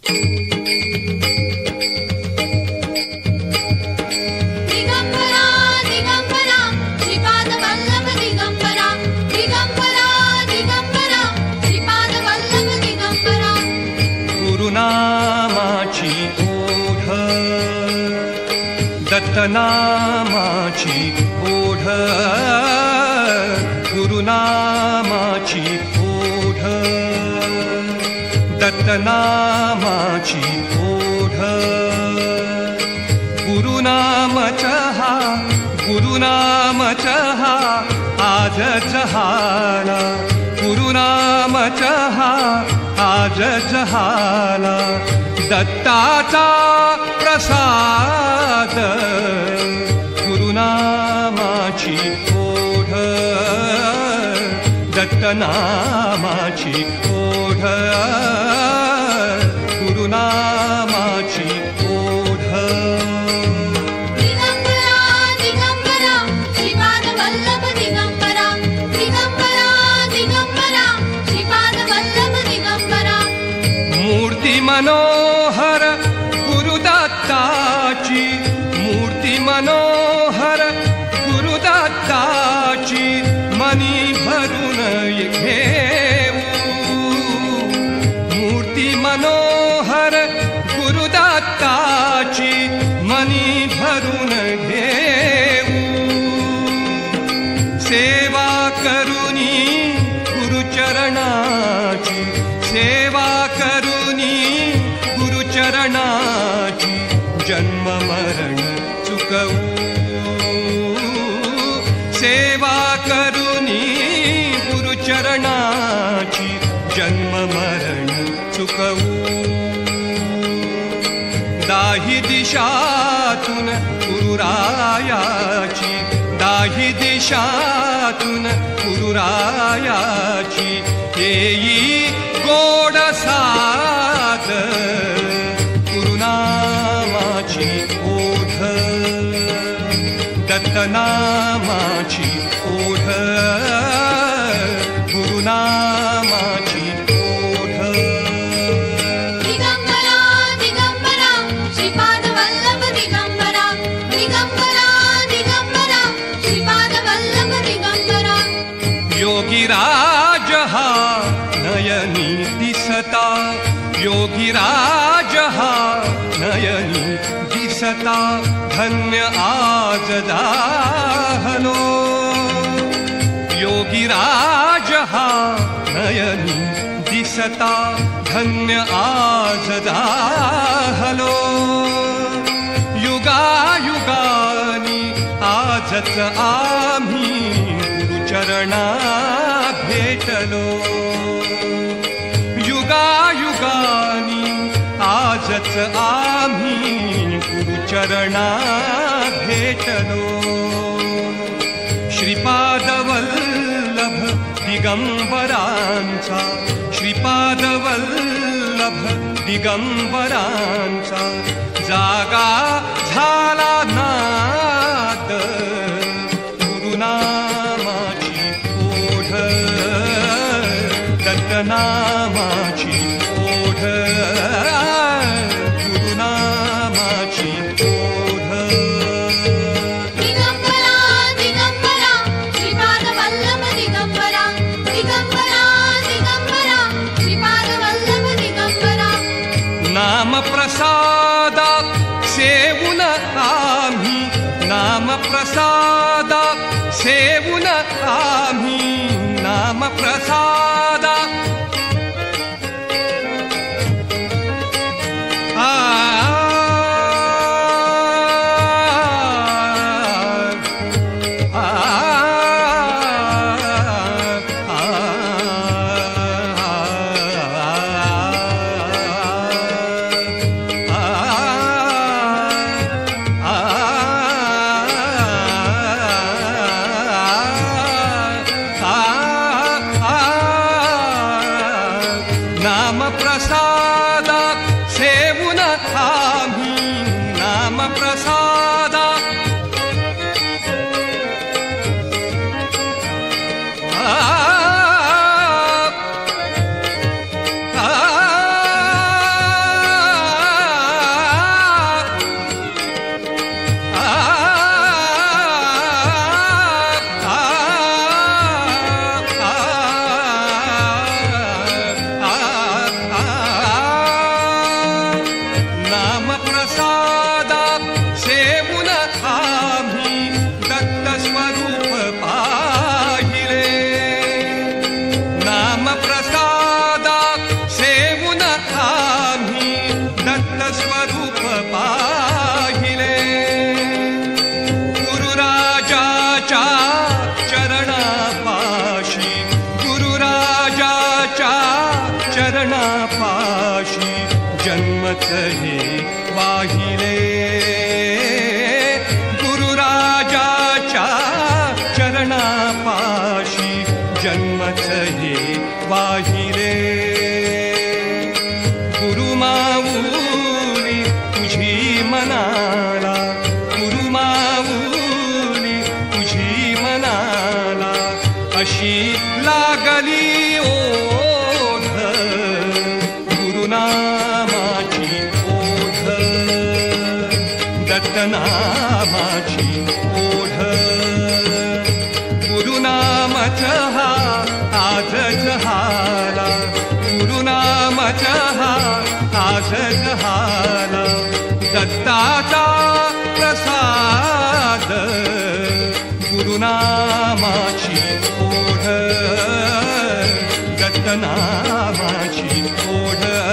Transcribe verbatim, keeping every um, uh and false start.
गुरुनामाची ओढ दत्तनामाची ओढ गुरुनामाची ओढ दत्तनामाची ओढ गुरुनाम चहा गुरुनाम चहा आज जहाला गुरुनाम चहा आज जहाला दत्ताचा प्रसाद गुरुनामाची ओढ दत्तनामाची ओढ गुरुनामाची ओढ मूर्ती मनोहर गुरुदत्ताची मूर्ती मनोहर गुरुदत्ताची मनी भरून घेऊ मूर्ती मनोहर गुरुदत्ताची मनी भरून घेऊ सेवा करुनी गुरुचरणाची सेवा करुनी गुरुचरणाची जन्म मरण चुकवू सेवा करुनी गुरुचरणाची जन्म मरण चुकवू दाही दिशातून गुरुरायाची दाही दिशातून गुरुरायाची येई गोड साध गुरुनामाची ओढ दत्तनामाची ओढ गुरुनामाची ओढ दिगंबरा दिगंबरा श्रीपाद वल्लभ दिगंबरा दिगंबरा दिगंबरा श्रीपाद वल्लभ दिगंबरा योगीराज हा नयनी दिसता योगीराज हा नयनी दिसता धन्य आज दाहलो योगीराज हा नयनी दिसता धन्य आज दाहलो युगायुगानी आजच आम्ही गुरुचरणा भेटलो युगायुगानी आजच आम्ही गुरुचरणा भेटलो श्रीपाद वल्लभ दिगंबरांचा श्रीपाद वल्लभ दिगंबरांचा जागा झाला नाद गुरुनामाची ओढ दत्तनामाची ओढ गुरुनामाची ओढ दिगंबरा दिगंबरा श्रीपाद वल्लभ दिगंबरा दिगंबरा दिगंबरा श्रीपाद वल्लभ दिगंबरा नाम प्रसादा सेवून आम्ही नाम प्रसादा सेवून आम्ही नाम प्रसादा आ नाम प्रसादा सेवून आम्ही नाम प्रसादा आ, आ, स्वरूप पाहिले गुरुराजाच्या चरणापाशी गुरुराजाच्या चरणापाशी जन्मच हे वाहिले गुरुराजाच्या चरणापाशी जन्मच हे वाहिले गुरुमाऊली तुझी मनाला गुरुमाऊली तुझी मनाला अशी लागली ओढ गुरुनामाची ओढ दत्तनामाची ओढ गुरुनामच हा आज झाला गुरुनामच हा आज झाला दत्ताचा प्रसाद गुरुनामाची ओढ दत्तनामाची ओढ